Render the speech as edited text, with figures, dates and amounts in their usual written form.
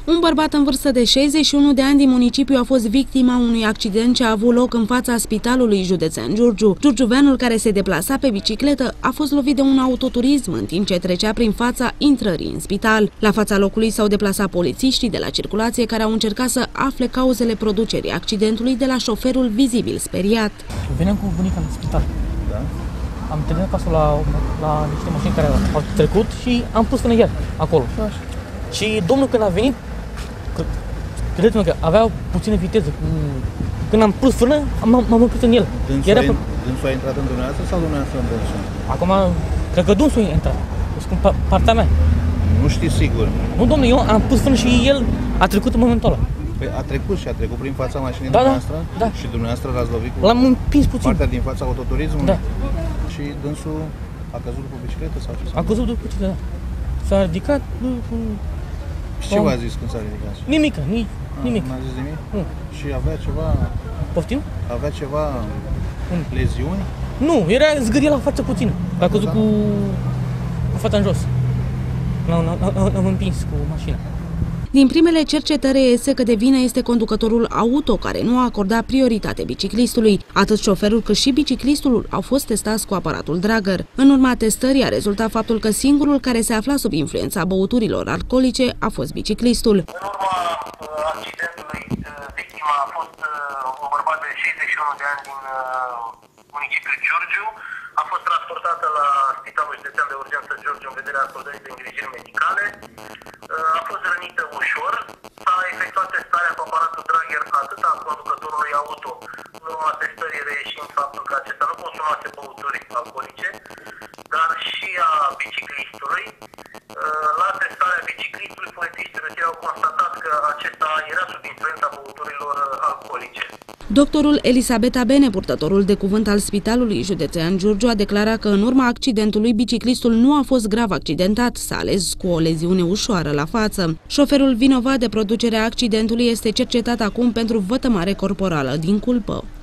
Un bărbat în vârstă de 61 de ani din municipiu a fost victima unui accident ce a avut loc în fața Spitalului Județean Giurgiu. Giurgiuveanul, care se deplasa pe bicicletă, a fost lovit de un autoturism în timp ce trecea prin fața intrării în spital. La fața locului s-au deplasat polițiștii de la circulație, care au încercat să afle cauzele producerii accidentului de la șoferul vizibil speriat. Veneam cu bunica în spital. Da? Am terminat pasul la niște mașini care au trecut și am pus până el acolo. Așa. Și domnul, când a venit, credeți-mă că avea puțină viteză. Când am pus frână, m-am oprit în el. Dânsul a intrat în dumneavoastră sau dumneavoastră în dânsul? Acum, cred că dânsul a intrat. Spun partea mea. Nu știi sigur. Nu, domnule, eu am pus frână și el a trecut în momentul ăla. Păi a trecut și a trecut prin fața mașinii Da, dumneavoastră? da. Și dumneavoastră l-ați lovit cu L-am împins puțin. partea din fața autoturismului? Da. Și dânsul a căzut după bicicletă sau ce? A căzut după bicicletă, da. S-a ridicat. Și ce v-a zis când s-a ridicat? Nimică, nimic. N-a zis nimic? Nu. Și avea ceva... Poftim? Avea ceva leziuni? Nu, era zgârie la față puțin. A căzut cu fața în jos. L-am împins cu mașina. Din primele cercetări reiese că de vină este conducătorul auto, care nu a acordat prioritate biciclistului. Atât șoferul cât și biciclistul au fost testați cu aparatul Drager. În urma testării a rezultat faptul că singurul care se afla sub influența băuturilor alcoolice a fost biciclistul. În urma accidentului, victima a fost un bărbat de 61 de ani din municipiul Giurgiu. A fost transportată la Spitalul Județean de Urgență Giurgiu în vederea acordării de îngrijiri medicale. A fost rănită ușor. S-a efectuat testarea cu aparatul Drager atât a conducătorului auto, în urma testării reieșind faptul că acesta nu consumase băuturi alcoolice, dar și a biciclistului. La testarea biciclistului, polițiștii au constatat că acesta era sub influența băuturilor alcoolice. Doctorul Elisabeta Bene, purtătorul de cuvânt al Spitalului Județean Giurgiu, a declarat că în urma accidentului biciclistul nu a fost grav accidentat, s-a ales cu o leziune ușoară la față. Șoferul vinovat de producerea accidentului este cercetat acum pentru vătămare corporală din culpă.